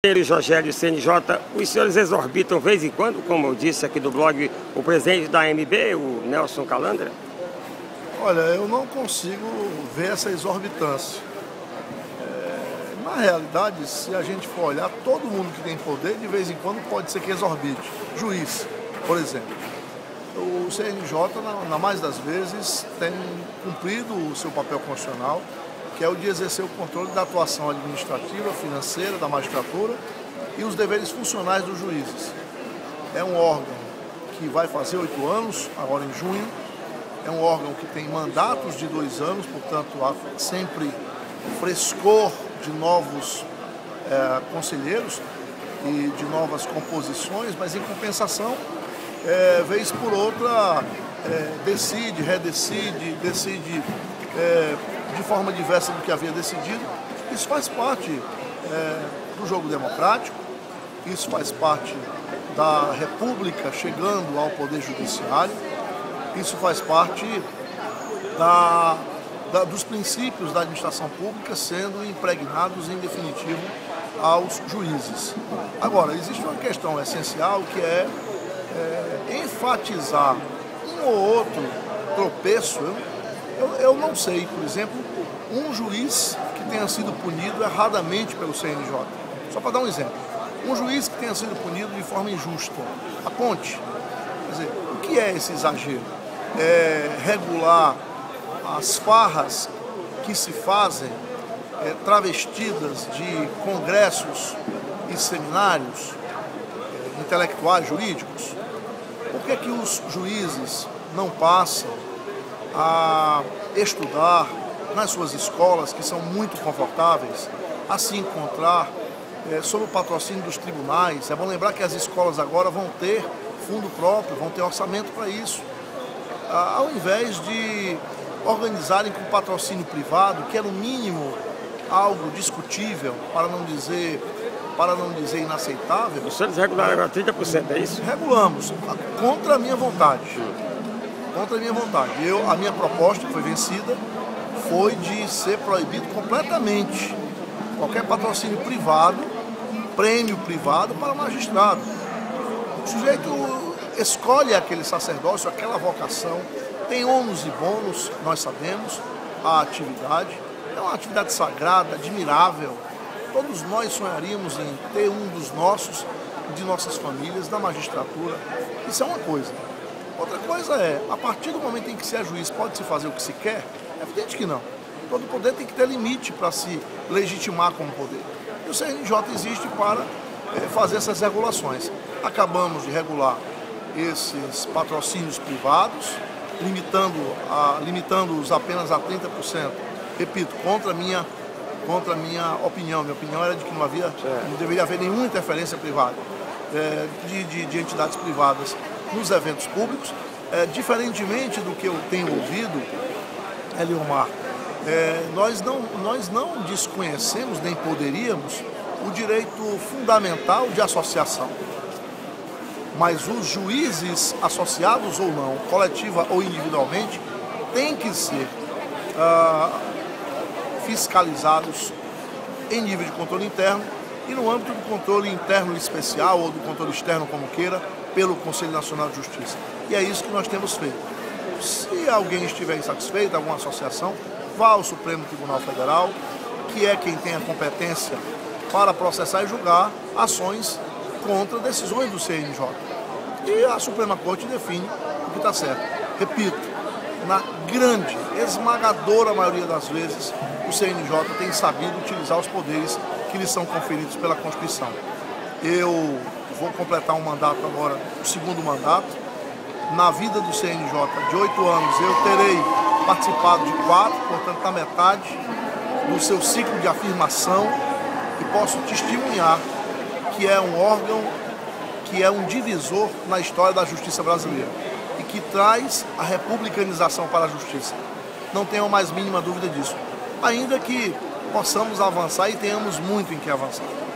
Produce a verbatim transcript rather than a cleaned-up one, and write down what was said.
Conselheiro Jorgélio C N J, os senhores exorbitam de vez em quando, como eu disse aqui do blog, o presidente da A M B, o Nelson Calandra? Olha, eu não consigo ver essa exorbitância. É, na realidade, se a gente for olhar, todo mundo que tem poder, de vez em quando, pode ser que exorbite. Juiz, por exemplo. O C N J, na, na mais das vezes, tem cumprido o seu papel constitucional, que é o de exercer o controle da atuação administrativa, financeira, da magistratura e os deveres funcionais dos juízes. É um órgão que vai fazer oito anos, agora em junho. É um órgão que tem mandatos de dois anos, portanto, há sempre frescor de novos é, conselheiros e de novas composições, mas em compensação, é, vez por outra, é, decide, redecide, decide é, de forma diversa do que havia decidido. Isso faz parte é, do jogo democrático, isso faz parte da República chegando ao Poder Judiciário, isso faz parte da, da, dos princípios da administração pública sendo impregnados em definitivo aos juízes. Agora, existe uma questão essencial que é, é enfatizar um ou outro tropeço. Eu, eu, eu não sei, por exemplo, um juiz que tenha sido punido erradamente pelo C N J. Só para dar um exemplo. Um juiz que tenha sido punido de forma injusta. Aponte. Quer dizer, o que é esse exagero? É regular as farras que se fazem é, travestidas de congressos e seminários é, intelectuais, jurídicos. Por que que os juízes não passam a estudar nas suas escolas, que são muito confortáveis, a se encontrar é, sob o patrocínio dos tribunais? É bom lembrar que as escolas agora vão ter fundo próprio, vão ter orçamento para isso. Ah, ao invés de organizarem com patrocínio privado, que é no mínimo algo discutível, para não dizer, para não dizer inaceitável. Os senhores regularam agora trinta por cento, é isso? Regulamos, contra a minha vontade. Contra a minha vontade. Eu, a minha proposta, que foi vencida, foi de ser proibido completamente qualquer patrocínio privado, prêmio privado para magistrado. O sujeito escolhe aquele sacerdócio, aquela vocação, tem ônus e bônus, nós sabemos, a atividade. É uma atividade sagrada, admirável. Todos nós sonharíamos em ter um dos nossos, de nossas famílias, na magistratura. Isso é uma coisa. Outra coisa é, a partir do momento em que se é juiz, pode-se fazer o que se quer? É evidente que não. Todo poder tem que ter limite para se legitimar como poder. E o C N J existe para é, fazer essas regulações. Acabamos de regular esses patrocínios privados, limitando-os a, limitando apenas a trinta por cento. Repito, contra a minha, contra a minha opinião. Minha opinião era de que não, havia, não deveria haver nenhuma interferência privada é, de, de, de entidades privadas nos eventos públicos. É, diferentemente do que eu tenho ouvido, Eliomar, é, nós, não, nós não desconhecemos, nem poderíamos, o direito fundamental de associação. Mas os juízes, associados ou não, coletiva ou individualmente, têm que ser ah, fiscalizados em nível de controle interno e no âmbito do controle interno especial ou do controle externo, como queira, pelo Conselho Nacional de Justiça. E é isso que nós temos feito. Se alguém estiver insatisfeito, alguma associação, vá ao Supremo Tribunal Federal, que é quem tem a competência para processar e julgar ações contra decisões do C N J. E a Suprema Corte define o que está certo. Repito, na grande, esmagadora maioria das vezes, o C N J tem sabido utilizar os poderes que lhe são conferidos pela Constituição. Eu vou completar um mandato agora, o segundo mandato. Na vida do C N J de oito anos, eu terei participado de quatro, portanto, na metade do seu ciclo de afirmação, e posso testemunhar que é um órgão, que é um divisor na história da justiça brasileira e que traz a republicanização para a justiça. Não tenho mais mínima dúvida disso. Ainda que possamos avançar e tenhamos muito em que avançar.